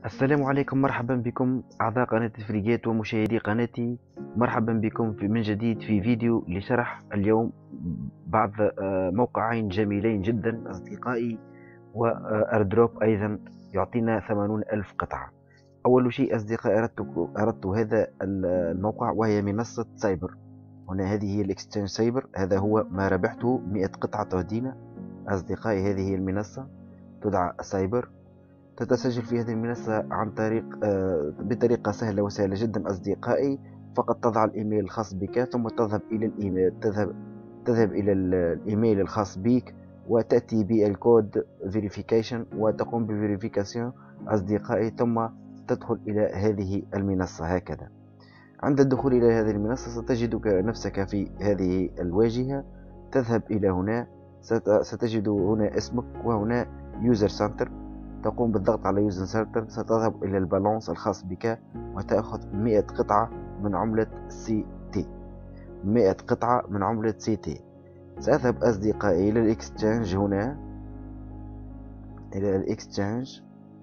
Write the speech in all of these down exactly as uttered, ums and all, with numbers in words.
السلام عليكم، مرحبا بكم أعضاء قناة فريجات ومشاهدي قناتي. مرحبا بكم في من جديد في فيديو لشرح اليوم بعض آه، موقعين جميلين جدا أصدقائي، وأردروب أيضا يعطينا ثمانون ألف قطعة. أول شيء أصدقائي، أردت, أردت هذا الموقع وهي منصة سايبر. هنا هذه هي الاكستشينج سايبر، هذا هو ما ربحته مئة قطعة تهدينا. أصدقائي هذه هي المنصة تدعى سايبر. تتسجل في هذه المنصة عن طريق آه، بطريقة سهلة وسهلة جدا أصدقائي. فقط تضع الإيميل الخاص بك، ثم تذهب إلى الإيميل تذهب تذهب إلى الإيميل الخاص بك، وتأتي بالكود فيريفيكيشن وتقوم بفيريفيكاسيون أصدقائي، ثم تدخل إلى هذه المنصة هكذا. عند الدخول إلى هذه المنصة ستجدك نفسك في هذه الواجهة. تذهب إلى هنا، ستجد هنا اسمك وهنا يوزر سنتر. تقوم بالضغط على يوزر سنتر، ستذهب إلى البالانس الخاص بك وتأخذ مئة قطعة من عملة سي تي. مئة قطعة من عملة سي تي. سأذهب أصدقائي إلى الإكستشينج هنا، إلى الإكستشينج،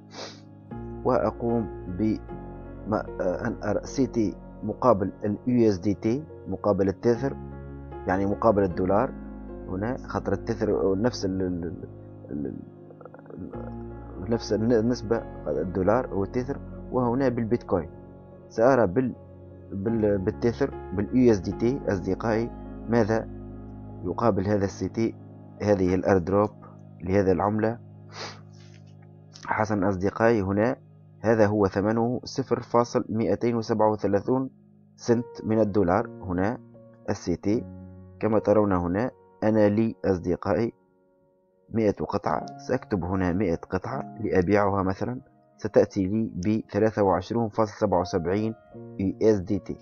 وأقوم ب أن أرى سي تي مقابل اليو اس دي تي مقابل التيثر، يعني مقابل الدولار. هنا خاطر التيثر نفس ال ال نفس النسبة، الدولار والتيثر. وهنا بالبيتكوين سأرى بال بالتيثر باليو اس دي تي أصدقائي ماذا يقابل هذا السي تي، هذه الايردروب لهذه العملة. حسن أصدقائي، هنا هذا هو ثمنه صفر فاصل مئتين وسبعة وثلاثون سنت من الدولار. هنا السي تي كما ترون هنا. أنا لي أصدقائي مئة قطعة، سأكتب هنا مئة قطعة لأبيعها مثلا، ستأتي لي ب ثلاثة وعشرين فاصل سبعة وسبعين يو اس دي تي.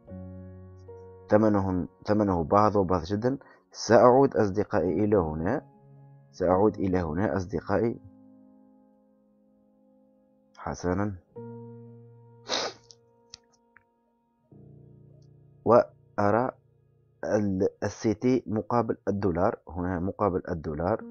ثمنه ثمنه باهظ وباهظ جدا. سأعود أصدقائي إلى هنا، سأعود إلى هنا أصدقائي حسنا، وأرى السي تي مقابل الدولار. هنا مقابل الدولار،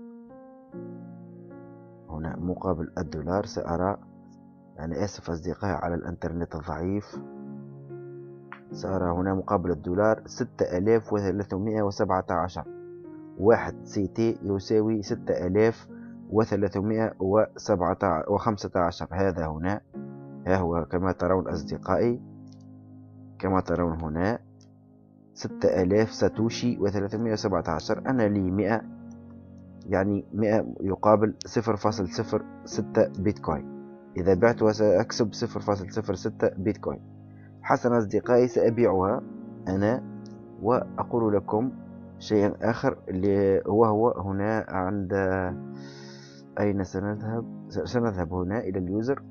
هنا مقابل الدولار سأرى. أنا آسف أصدقائي على الإنترنت الضعيف. سأرى هنا مقابل الدولار ستة آلاف وثلاثمائة وسبعة عشر. واحد سي تي يساوي ستة آلاف وثلاثمائة وخمسة عشر. هذا هنا، ها هو كما ترون أصدقائي، كما ترون هنا ستة آلاف ساتوشي وثلاثمائة وسبعة عشر. أنا لي مئة، يعني مئة يقابل صفر فاصل صفر ستة بيتكوين. إذا بعت وسأكسب صفر فاصل صفر ستة بيتكوين. حسنا أصدقائي، سأبيعها أنا. وأقول لكم شيئا آخر وهو هنا عند أين سنذهب؟ سنذهب هنا إلى اليوزر،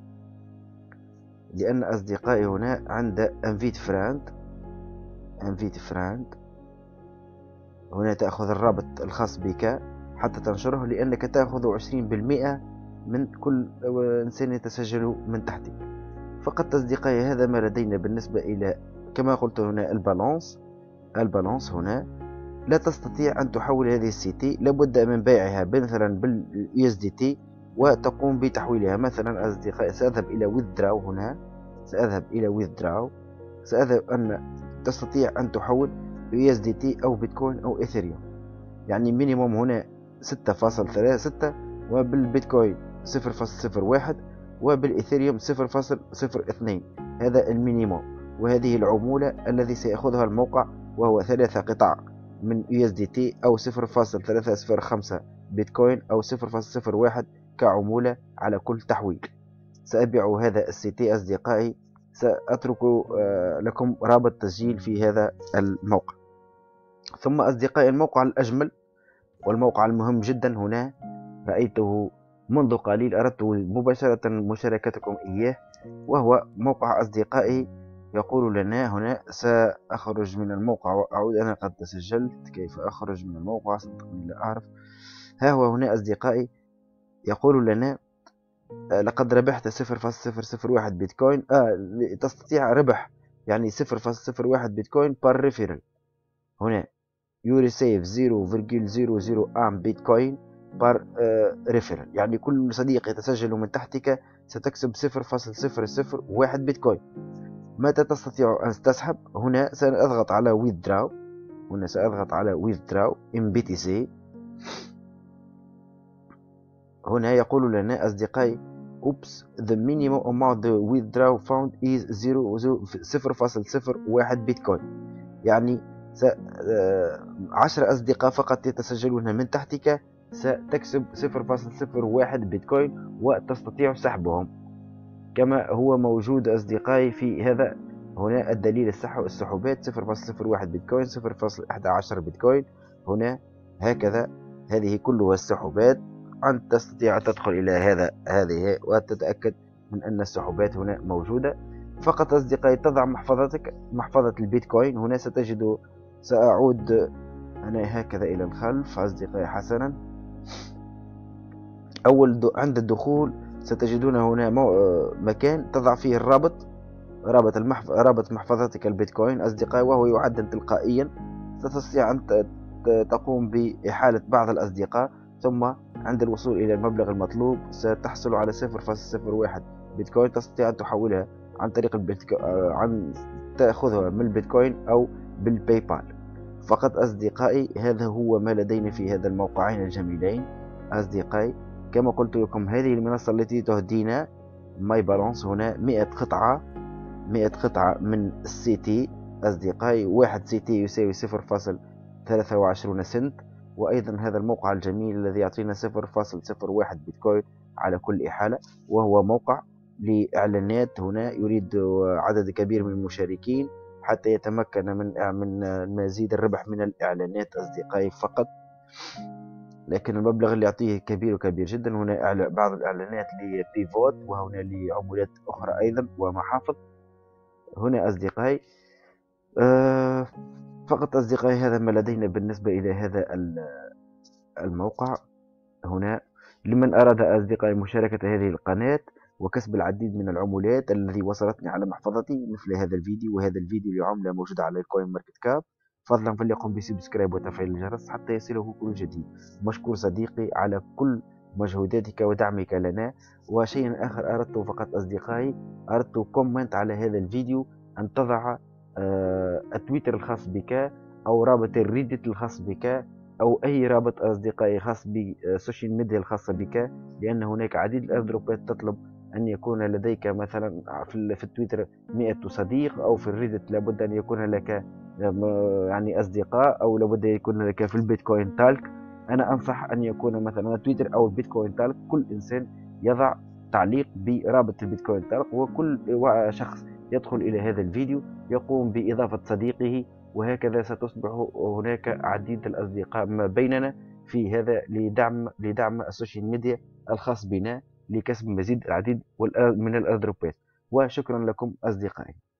لأن أصدقائي هنا عند انفيت فريند. انفيت فريند هنا تأخذ الرابط الخاص بك حتى تنشره، لأنك تأخذ عشرين بالمئة من كل إنسان يتسجل من تحتك. فقط أصدقائي هذا ما لدينا بالنسبة إلى كما قلت هنا البالانس. البالانس هنا لا تستطيع أن تحول هذه السي تي، لابد من بيعها مثلا باليو اس دي تي وتقوم بتحويلها. مثلا أصدقائي سأذهب إلى withdraw هنا، سأذهب إلى withdraw. سأذهب أن تستطيع أن تحول يو اس دي تي أو بيتكوين أو إثيريوم، يعني مينيموم هنا ستة فاصل ثلاثة ستة، وبالبيتكوين صفر فاصل صفر واحد، وبالإثيريوم صفر فاصل صفر اثنين. هذا المينيموم، وهذه العمولة الذي سيأخذها الموقع، وهو ثلاثة قطع من يو اس دي تي أو صفر فاصل ثلاثة صفر خمسة بيتكوين أو صفر فاصل صفر واحد كعمولة على كل تحويل. سأبيع هذا السي تي أصدقائي. سأترك لكم رابط تسجيل في هذا الموقع. ثم أصدقائي الموقع الأجمل والموقع المهم جدا هنا رأيته منذ قليل، أردت مباشرة مشاركتكم إياه، وهو موقع أصدقائي يقول لنا هنا سأخرج من الموقع وأعود. أنا قد تسجلت، كيف أخرج من الموقع؟ صدقني لا أعرف. ها هو هنا أصدقائي يقول لنا لقد ربحت صفر فاصل صفر صفر واحد بيتكوين. آه تستطيع ربح يعني صفر فاصل صفر واحد بيتكوين بار ريفيرال. هنا you receive zero point zero zero one بيتكوين بار ريفيرال، يعني كل صديق يتسجل من تحتك ستكسب صفر فاصلة صفر صفر واحد بيتكوين. متى تستطيع أن تسحب؟ هنا سأضغط على withdraw، هنا سأضغط على withdraw ام بي تي سي. هنا يقول لنا أصدقائي oops the minimum amount the withdraw found is صفر فاصلة صفر واحد بيتكوين، يعني عشر أصدقاء فقط يتسجلون من تحتك ستكسب صفر فاصلة صفر واحد بيتكوين وتستطيع سحبهم كما هو موجود أصدقائي في هذا. هنا الدليل السحوبات صفر فاصلة صفر واحد بيتكوين، صفر فاصلة واحد عشر بيتكوين، هنا هكذا. هذه كلها السحوبات. أنت تستطيع أن تدخل إلى هذا هذه وتتأكد من أن السحوبات هنا موجودة. فقط أصدقائي تضع محفظتك محفظة البيتكوين. هنا ستجد، سأعود أنا هكذا إلى الخلف أصدقائي حسنا. أول دو عند الدخول ستجدون هنا مكان تضع فيه الرابط، رابط المحف... رابط محفظتك البيتكوين أصدقائي، وهو يعدل تلقائيا. ستستطيع أن تقوم بإحالة بعض الأصدقاء، ثم عند الوصول إلى المبلغ المطلوب ستحصل على صفر فاصلة صفر واحد بيتكوين. تستطيع أن تحولها عن طريق البيتكوين، عن تأخذها من البيتكوين أو بالباي بال. فقط أصدقائي هذا هو ما لدينا في هذا الموقعين الجميلين أصدقائي. كما قلت لكم هذه المنصة التي تهدينا ماي بالانس. هنا مئة قطعة مئة قطعة من السي تي أصدقائي، واحد سي تي يساوي صفر فاصلة ثلاثة وعشرين سنت. وأيضا هذا الموقع الجميل الذي يعطينا صفر فاصلة صفر واحد بيتكوين على كل إحالة، وهو موقع لإعلانات. هنا يريد عدد كبير من المشاركين حتى يتمكن من من مزيد الربح من الإعلانات أصدقائي فقط، لكن المبلغ اللي يعطيه كبير وكبير جدا. هنا بعض الإعلانات لبيفوت، وهنا لعملات أخرى أيضا ومحافظ. هنا أصدقائي أه فقط أصدقائي هذا ما لدينا بالنسبة إلى هذا الموقع. هنا لمن أراد أصدقائي مشاركة هذه القناة وكسب العديد من العملات الذي وصلتني على محفظتي مثل هذا الفيديو وهذا الفيديو لعملة موجودة على الكوين ماركت كاب، فضلا فليقم بسبسكرايب وتفعيل الجرس حتى يصله كل جديد. مشكور صديقي على كل مجهوداتك ودعمك لنا. وشيء آخر أردت فقط أصدقائي، أردت كومنت على هذا الفيديو أن تضع آه التويتر الخاص بك أو رابط الريدت الخاص بك أو أي رابط أصدقائي خاص بالسوشيال ميديا الخاصة بك، لأن هناك عديد الأيردروبات تطلب أن يكون لديك مثلا في التويتر مئة صديق، أو في الريدت لابد أن يكون لك يعني أصدقاء، أو لابد أن يكون لك في البيتكوين تالك. أنا أنصح أن يكون مثلا تويتر أو البيتكوين تالك كل إنسان يضع تعليق برابط البيتكوين تالك، وكل شخص يدخل إلى هذا الفيديو يقوم بإضافة صديقه، وهكذا ستصبح هناك عديد الأصدقاء ما بيننا في هذا لدعم لدعم السوشيال ميديا الخاص بنا لكسب مزيد العديد من الأيردروبات. وشكرا لكم أصدقائي.